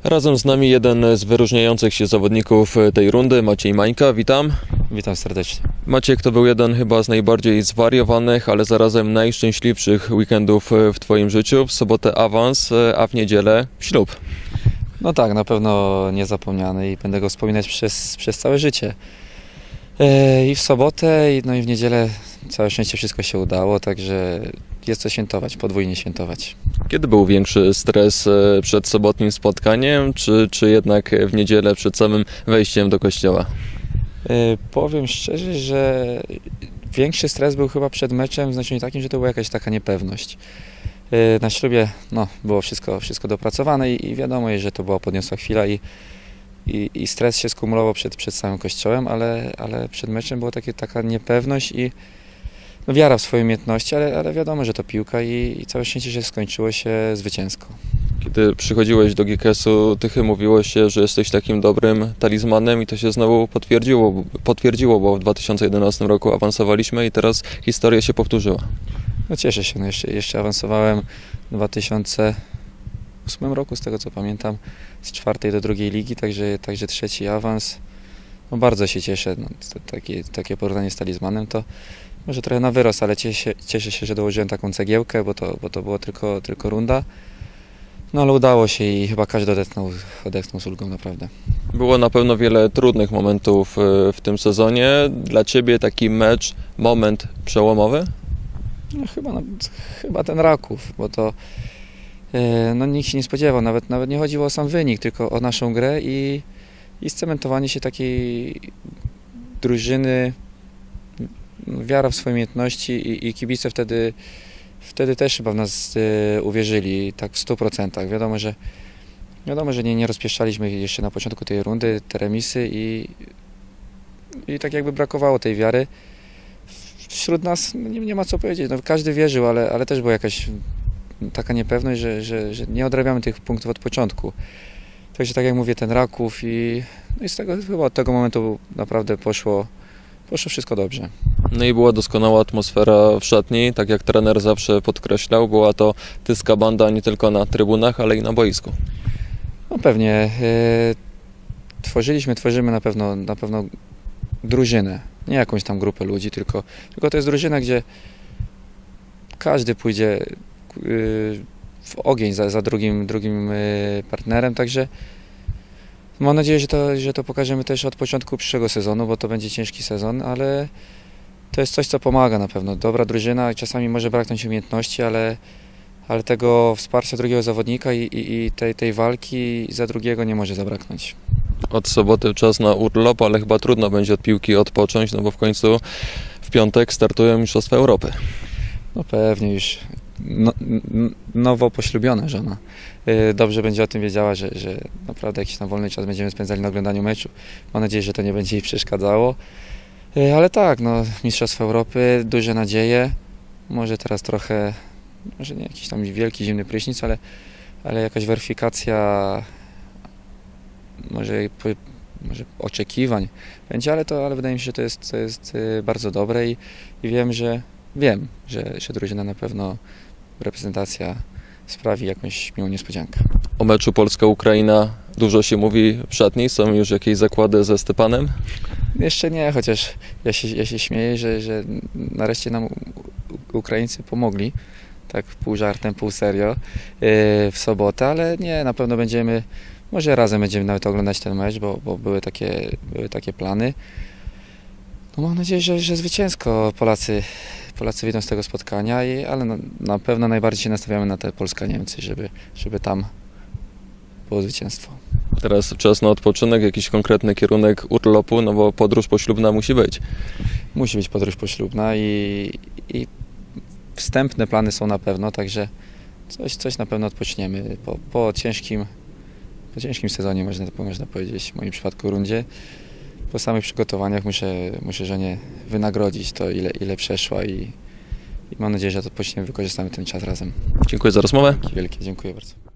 Razem z nami jeden z wyróżniających się zawodników tej rundy, Maciej Mańka. Witam. Witam serdecznie. Maciek, to był jeden chyba z najbardziej zwariowanych, ale zarazem najszczęśliwszych weekendów w Twoim życiu. W sobotę awans, a w niedzielę ślub. No tak, na pewno niezapomniany i będę go wspominać przez całe życie. I w sobotę, i w niedzielę całe szczęście wszystko się udało, także jest co świętować, podwójnie świętować. Kiedy był większy stres przed sobotnim spotkaniem, czy jednak w niedzielę przed samym wejściem do kościoła? Powiem szczerze, że większy stres był chyba przed meczem w znaczeniu takim, że to była jakaś taka niepewność. Na ślubie było wszystko dopracowane i wiadomo jest, że to była podniosła chwila i stres się skumulował przed samym kościołem, ale przed meczem była taka niepewność i wiara w swoje umiejętności, ale wiadomo, że to piłka i całe szczęście, że skończyło się zwycięsko. Kiedy przychodziłeś do GKS-u, Tychy mówiło się, że jesteś takim dobrym talizmanem i to się znowu potwierdziło, bo w 2011 roku awansowaliśmy i teraz historia się powtórzyła. No cieszę się, jeszcze awansowałem w 2008 roku, z tego co pamiętam, z 4. do 2. ligi, także 3. awans. No bardzo się cieszę, takie porównanie z talizmanem to może trochę na wyrost, ale cieszę się, że dołożyłem taką cegiełkę, bo to było tylko runda. No ale udało się i chyba każdy odetchnął z ulgą, naprawdę. Było na pewno wiele trudnych momentów w tym sezonie. Dla Ciebie taki mecz, moment przełomowy? No, chyba ten Raków, bo to nikt się nie spodziewał, nawet nie chodziło o sam wynik, tylko o naszą grę i scementowanie się takiej drużyny, wiara w swoje umiejętności i kibice wtedy też chyba w nas uwierzyli tak w 100%. Wiadomo, że nie rozpieszczaliśmy jeszcze na początku tej rundy, te remisy i tak jakby brakowało tej wiary. Wśród nas nie ma co powiedzieć, każdy wierzył, ale też była jakaś taka niepewność, że nie odrabiamy tych punktów od początku. Także tak jak mówię, ten Raków i chyba od tego momentu naprawdę poszło wszystko dobrze. No i była doskonała atmosfera w szatni, tak jak trener zawsze podkreślał, była to tyska banda nie tylko na trybunach, ale i na boisku. No pewnie, tworzymy na pewno drużynę, nie jakąś tam grupę ludzi, tylko to jest drużyna, gdzie każdy pójdzie w ogień za drugim partnerem, także mam nadzieję, że to pokażemy też od początku przyszłego sezonu, bo to będzie ciężki sezon, ale to jest coś, co pomaga na pewno. Dobra drużyna, czasami może braknąć umiejętności, ale tego wsparcia drugiego zawodnika i tej walki za drugiego nie może zabraknąć. Od soboty czas na urlop, ale chyba trudno będzie od piłki odpocząć, no bo w końcu w piątek startują Mistrzostwa Europy. No pewnie już nowo poślubiona żona dobrze będzie o tym wiedziała, że naprawdę jakiś tam wolny czas będziemy spędzali na oglądaniu meczu. Mam nadzieję, że to nie będzie jej przeszkadzało. Ale tak, Mistrzostwa Europy, duże nadzieje. Może teraz trochę, może nie jakiś tam wielki zimny prysznic, ale jakaś weryfikacja może oczekiwań będzie, ale wydaje mi się, że to jest bardzo dobre i wiem, że drużyna na pewno, reprezentacja sprawi jakąś miłą niespodziankę. O meczu Polska-Ukraina dużo się mówi w szatni, są już jakieś zakłady ze Stepanem? Jeszcze nie, chociaż ja się śmieję, że nareszcie nam Ukraińcy pomogli, tak pół żartem, pół serio, w sobotę, ale nie, na pewno może razem będziemy nawet oglądać ten mecz, bo były takie plany. No mam nadzieję, że zwycięsko Polacy wyjdą z tego spotkania, ale na pewno najbardziej się nastawiamy na te Polska-Niemcy, żeby tam było zwycięstwo. Teraz czas na odpoczynek, jakiś konkretny kierunek urlopu, no bo podróż poślubna musi być. Musi być podróż poślubna i wstępne plany są na pewno, także coś na pewno odpoczniemy po ciężkim sezonie, można powiedzieć, w moim przypadku rundzie. Po samych przygotowaniach muszę żonie wynagrodzić to, ile przeszła i mam nadzieję, że to odpoczniemy, wykorzystamy ten czas razem. Dziękuję za rozmowę. Wielkie, dziękuję bardzo.